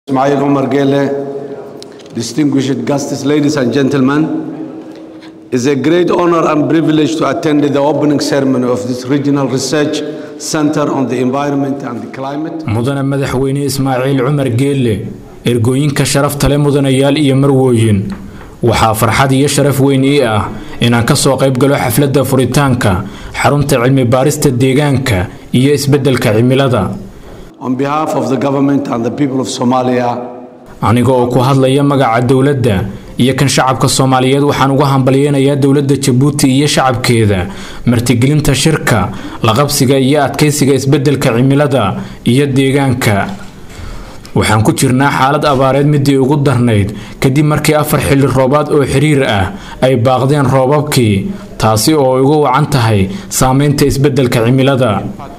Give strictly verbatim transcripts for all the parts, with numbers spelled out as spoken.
Ismail Omar Gelle, distinguished guests, ladies and gentlemen, it's a great honor and privilege to attend the opening ceremony of this regional research center on the environment and the climate. mudane madaxweyne Ismail Omar Gelle ergooyinka sharafta leh mudanayaal iyo marwooyin waxaa farxad iyo sharaf weyn ii ah inaan ka soo qayb galo xafladda furitaanka xarunta cilmi baarista deegaanka iyo isbeddelka cimilada. On behalf of the government and the people of Somalia, aniga oo ku hadlaya magaca dawladda iyo kan shacabka Soomaaliyeed waxaan uga hambalyeeynaa dawladda Djibouti iyo shacabkeeda martigelinta shirka la qabsiga iyo adkeysiga isbeddelka cimilada iyo deegaanka. waxaan ku jirnaa xaalad abaareed midii ugu darnayd kadib markii afar xilli roobaad oo xiriir ah ay baaqdeen roobabkii taasi oo ugu wacan tahay saameynta isbeddelka cimilada.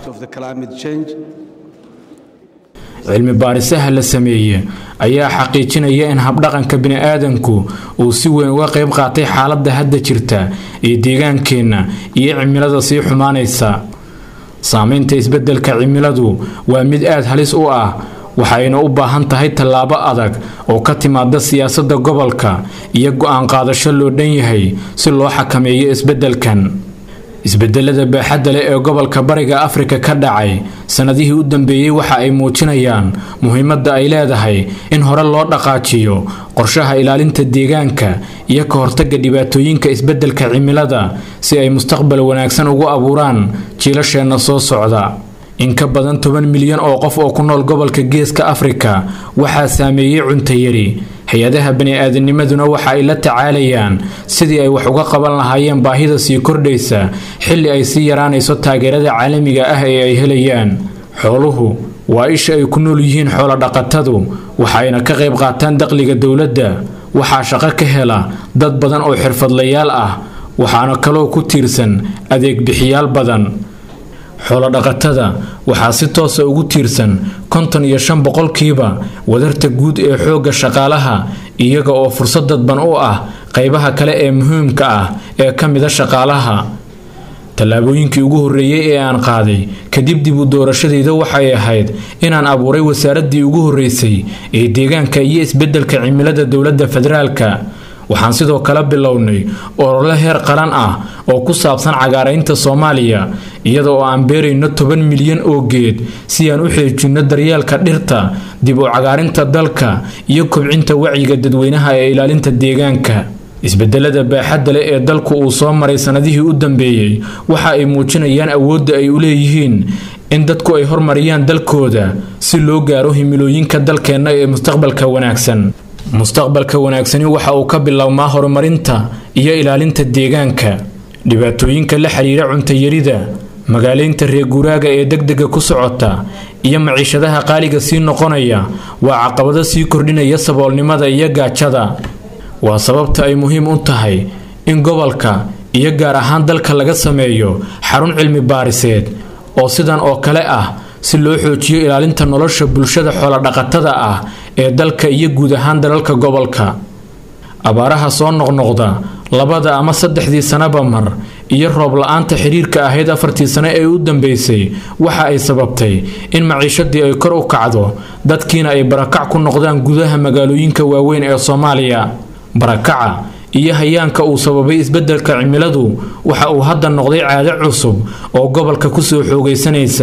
cilmi baarisaha la sameeyay ayaa xaqiijinaya in habdhaqanka bini'aadanku uu si weyn uga qayb qaatay xaaladda hadda jirta ee deegaankeena iyo cimilada sii xumaanaysa. saameynta isbeddelka cimiladu waa mid aad halis u ah waxayna u baahan tahay tallaabo adag oo ka timaada siyaasadda gobolka iyo go'aan qaadasho loo dhan yahay si loo xakameeyo isbeddelkan. isbeddelada baaxadda leh ee gobolka bariga Afrika ka dhacay sanadihii u dambeeyay waxa ay muujinayaan muhiimadda ay leedahay in hore loo dhaqaajiyo qorshaha ilaalinta deegaanka iyo ka hortagga dhibaatooyinka isbeddelka cimilada si ay mustaqbal wanaagsan ugu abuuraan jiilasheena soo socda. in ka badan toban milyan oo qof oo ku nool gobolka geeska Afrika waxa saameeyay cunto yari. hay'adaha bani'aadamnimaduna waxa ay la tacaalayaan sidii ay wax uga qaban lahaayeen baahida sii kordhaysa xilli ay sii yaraanayso taageerada caalamiga ah ee ay helayaan. xooluhu waa isha ay ku nool yihiin xoolo dhaqatadu waxayna ka qayb qaataan dakhliga dawladda. waxaa shaqo ka hela dad badan oo xirfadlayaal ah waxaana kaloo ku tiirsan adeeg bixiyaal badan. xoolo dhaqatada waxaa si toos ah ugu tiirsan konton iyo shan boqolkiiba wadarta guud ee xoogga shaqaalaha iyaga oo fursad dadban u ah qaybaha kale ee muhiimka ah ee ka mid ah shaqaalaha. tallaabooyinkii ugu horreeyay ee aan qaaday kadib dib u doorashadayda waxay ahayd inaan abuuray wasaaraddii ugu horreysay ee deegaanka iyo isbeddelka cimilada dawladda federaalka. waxaan sidoo kale bilownay olole heer qaran ah oo ku saabsan cagaaraynta Soomaaliya iyadoo aan beerayno toban milyan oo geed si aan u xoojino daryeelka dhirta, dib u cagaarinta dalka iyo kobcinta wacyiga dadweynaha ee ilaalinta deegaanka. isbeddelada baaxadda leh ee dalku uu soo maray sanadihii u dambeeyay waxa ay muujinayaan awoodda ay u leeyihiin in dadku ay horumariyaan dalkooda si loo gaaro himilooyinka dalkeena ee mustaqbalka wanaagsan. mustaqbalka wanaagsani waxa uu ka bilowmaa horumarinta iyo ilaalinta deegaanka. dhibaatooyinka la xiriira cunto yarida, magaaleynta reer guuraaga ee degdega ku socota iyo maciishadaha qaaliga sii noqonaya waa caqabado sii kordhinaya saboolnimada iyo gaajada. waa sababta ay muhiim u tahay in gobolka iyo gaar ahaan dalka laga sameeyo xarun cilmi baariseed oo sidan oo kale ah si loo xoojiyo ilaalinta nolosha bulshada xoolo dhaqatada ah ee dalka iyo guud ahaan dalalka gobolka. abaaraha soo noqnoqda labada ama saddexdii sanaba mar iyo roob la'aanta xiriirka ahayd afartii sano ee u dambeysay waxa ay sababtay in maciishadii ay kor u kacdo dadkiina ay barakac ku noqdaan gudaha magaalooyinka waaweyn ee Soomaaliya. barakaca iyo hayaanka uu sababay isbeddelka cimiladu waxa uu hadda noqday caado cusub oo gobolka ku soo xoogaysanaysa.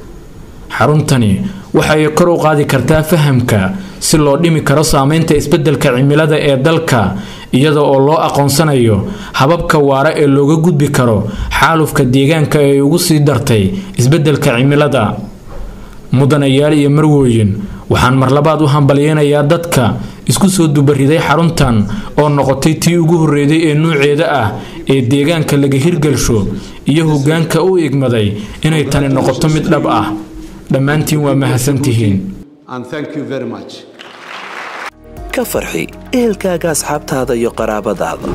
xaruntani waxay kor u qaadi kartaa fahamka si loo dhimi karo saameynta isbeddelka cimilada ee dalka iyada oo loo aqoonsanayo hababka waara ee looga gudbi karo xaalufka deegaanka ee ugu sii dartay isbeddelka cimilada. mudanayaal iyo marwooyin waxaan mar labaad u hambalyeynayaa dadka isku soo dubariday xaruntan oo noqotay tii ugu horreeyay ee nuuceeda ah ee deegaanka laga hirgalsho iyo hoggaanka u igmaday inay tani noqoto mid dhab ah. dhammaantiin waa mahadsantihiin. and thank you very much. ka farxi ehelkaaga, asxaabtaada iyo qaraabadaada.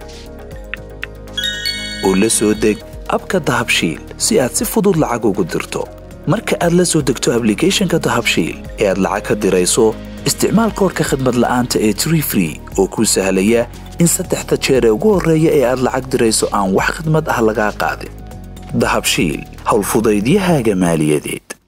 oo la soo deg abka Dahabshiil si aad si fudud lacag ugu dirto. marka aad la soo degto applicationka Dahabshiil ee aad lacag ka dirayso isticmaal koodka khidmad la'aanta ee Tree Free oo kuu sahlaya in saddexda jeer ee ugu horreeya ee aad lacag dirayso aan wax khidmad ah laga qaadin. Dahabshiil hawl fudaydiyahaaga maaliyadeed.